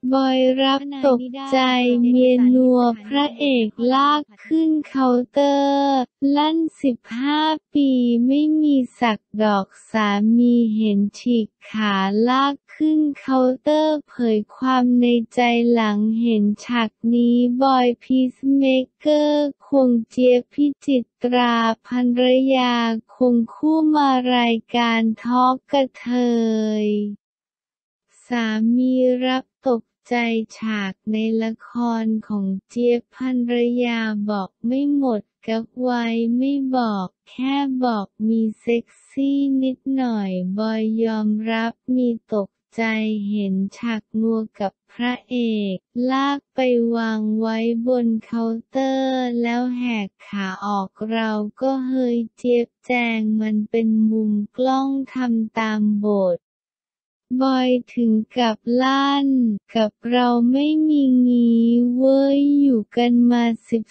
บอยรับตกใจเมียนัวพระเอกลากขึ้นเคาน์เตอร์ลั่น15 ปีไม่มีสักดอกสามีเห็นฉีกขาลากขึ้นเคาน์เตอร์เผยความในใจหลังเห็นฉากนี้บอยพีซเมกเกอร์ควงเจี๊ยบพิจิตราภรรยาควงคู่มารายการทอล์กกระเทยสามีรับตกใจฉากในละครของเจี๊ยบภรรยาบอกไม่หมดกั๊กไว้ไม่บอกแค่บอกมีเซ็กซี่นิดหน่อยบอยยอมรับมีตกใจเห็นฉากนัวกับพระเอกลากไปวางไว้บนเคาน์เตอร์แล้วแหกขาออกเราก็เฮ้ยเจี๊ยบแจงมันเป็นมุมกล้องทำตามบทบอยถึงกับลั่นกับเราไม่มีงี้เว้ยอยู่กันมา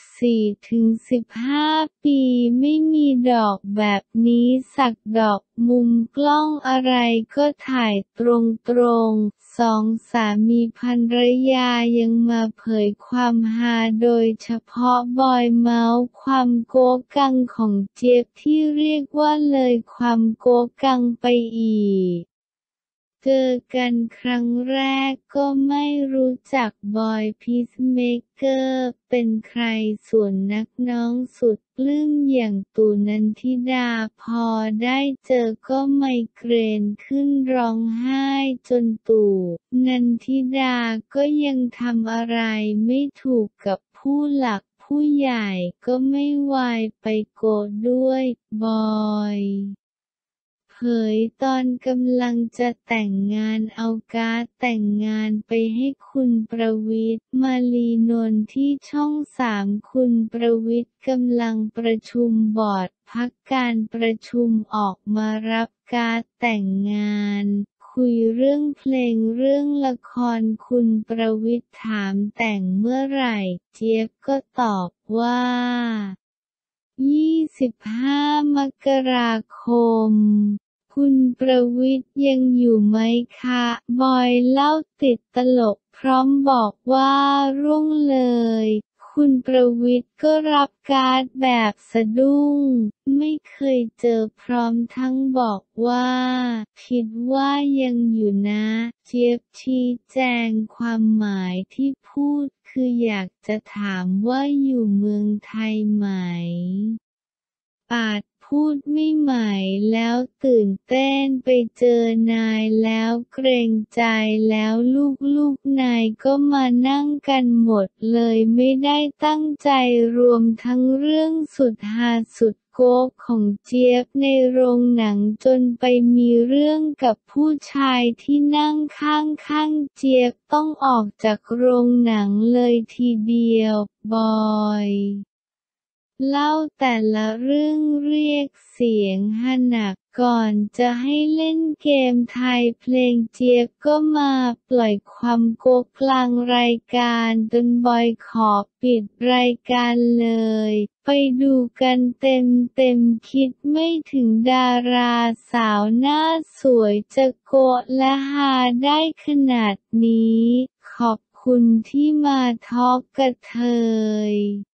14 ถึง 15 ปีไม่มีดอกแบบนี้สักดอกมุมกล้องอะไรก็ถ่ายตรงๆสองสามีภรรยายังมาเผยความฮาโดยเฉพาะบอยเมาส์ความโก๊กังของเจี๊ยบที่เรียกว่าเลยความโก๊กังไปอีกเจอกันครั้งแรกก็ไม่รู้จักบอยพีซเมกเกอร์เป็นใครส่วนนักน้องสุดปลื้มอย่างตู่นันทิดาพอได้เจอก็ไมเกรนขึ้นร้องไห้จนตู่นันทิดาก็ยังทำอะไรไม่ถูกกับผู้หลักผู้ใหญ่ก็ไม่วายไปโกรธด้วยบอยเผยตอนกำลังจะแต่งงานเอาการ์ดแต่งงานไปให้คุณประวิตร มาลีนนท์ที่ช่อง 3คุณประวิตรกำลังประชุมบอร์ดพักการประชุมออกมารับการ์ดแต่งงานคุยเรื่องเพลงเรื่องละครคุณประวิตรถามแต่งเมื่อไหร่เจี๊ยบก็ตอบว่า25 มกราคมคุณประวิตรยังอยู่ไหมคะบอยเล่าติดตลกพร้อมบอกว่าร่วงเลยคุณประวิตรก็รับการ์ดแบบสะดุ้งไม่เคยเจอพร้อมทั้งบอกว่าคิดว่ายังอยู่นะเจี๊ยบชี้แจงความหมายที่พูดคืออยากจะถามว่าอยู่เมืองไทยไหมอาจพูดไม่ใหม่แล้วตื่นเต้นไปเจอนายแล้วเกรงใจแล้วลูกนายก็มานั่งกันหมดเลยไม่ได้ตั้งใจรวมทั้งเรื่องสุดฮาสุดโก๊กของเจี๊ยบในโรงหนังจนไปมีเรื่องกับผู้ชายที่นั่งข้างเจี๊ยบต้องออกจากโรงหนังเลยทีเดียวบอยเล่าแต่ละเรื่องเรียกเสียงฮาหนักก่อนจะให้เล่นเกมทายเพลงเจี๊ยบก็มาปล่อยความโก๊กกลางรายการจนบอยขอปิดรายการเลยไปดูกันเต็มคิดไม่ถึงดาราสาวหน้าสวยจะโก๊ะและฮาได้ขนาดนี้ขอบคุณที่มาทอล์กกระเทย